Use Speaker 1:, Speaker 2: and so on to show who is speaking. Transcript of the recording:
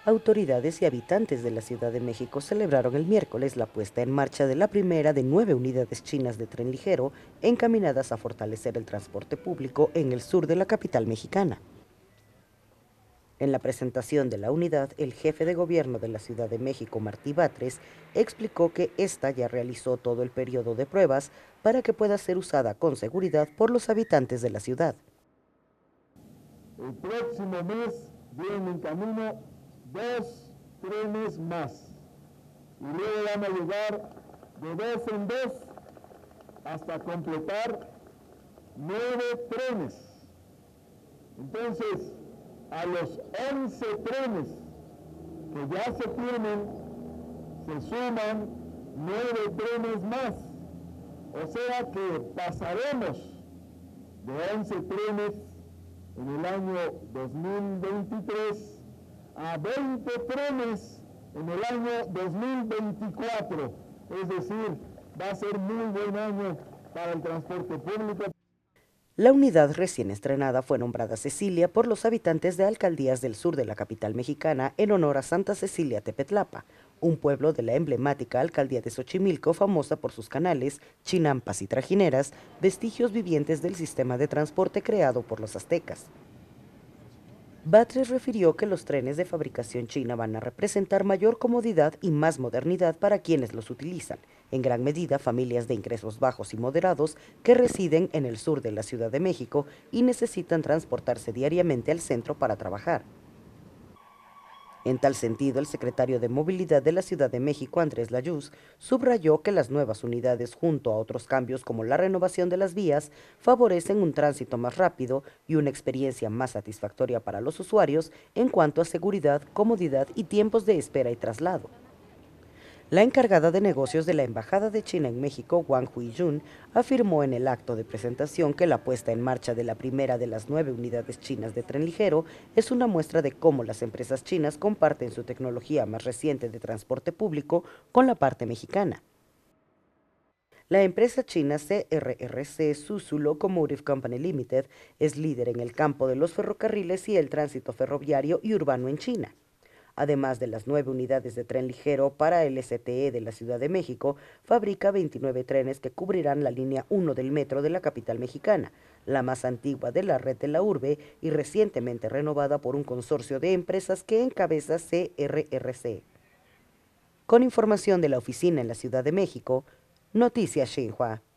Speaker 1: Autoridades y habitantes de la Ciudad de México celebraron el miércoles la puesta en marcha de la primera de 9 unidades chinas de tren ligero encaminadas a fortalecer el transporte público en el sur de la capital mexicana. En la presentación de la unidad, el jefe de gobierno de la Ciudad de México, Martí Batres, explicó que esta ya realizó todo el periodo de pruebas para que pueda ser usada con seguridad por los habitantes de la ciudad.
Speaker 2: El próximo mes vienen en camino 2 trenes más. Y luego van a llegar de 2 en 2 hasta completar 9 trenes. Entonces, a los 11 trenes que ya se tienen, se suman 9 trenes más. O sea que pasaremos de 11 trenes en el año 2023 a 20 trenes en el año 2024. Es decir, va a ser muy buen año para el transporte público.
Speaker 1: La unidad recién estrenada fue nombrada Cecilia por los habitantes de alcaldías del sur de la capital mexicana en honor a Santa Cecilia Tepetlapa, un pueblo de la emblemática alcaldía de Xochimilco famosa por sus canales, chinampas y trajineras, vestigios vivientes del sistema de transporte creado por los aztecas. Batres refirió que los trenes de fabricación china van a representar mayor comodidad y más modernidad para quienes los utilizan, en gran medida familias de ingresos bajos y moderados que residen en el sur de la Ciudad de México y necesitan transportarse diariamente al centro para trabajar. En tal sentido, el secretario de Movilidad de la Ciudad de México, Andrés Layuz, subrayó que las nuevas unidades, junto a otros cambios como la renovación de las vías, favorecen un tránsito más rápido y una experiencia más satisfactoria para los usuarios en cuanto a seguridad, comodidad y tiempos de espera y traslado. La encargada de negocios de la Embajada de China en México, Wang Huiyun, afirmó en el acto de presentación que la puesta en marcha de la primera de las 9 unidades chinas de tren ligero es una muestra de cómo las empresas chinas comparten su tecnología más reciente de transporte público con la parte mexicana. La empresa china CRRC Suzu Locomotive Company Limited es líder en el campo de los ferrocarriles y el tránsito ferroviario y urbano en China. Además de las 9 unidades de tren ligero para el STE de la Ciudad de México, fabrica 29 trenes que cubrirán la línea 1 del metro de la capital mexicana, la más antigua de la red de la urbe y recientemente renovada por un consorcio de empresas que encabeza CRRC. Con información de la oficina en la Ciudad de México, Noticias Xinhua.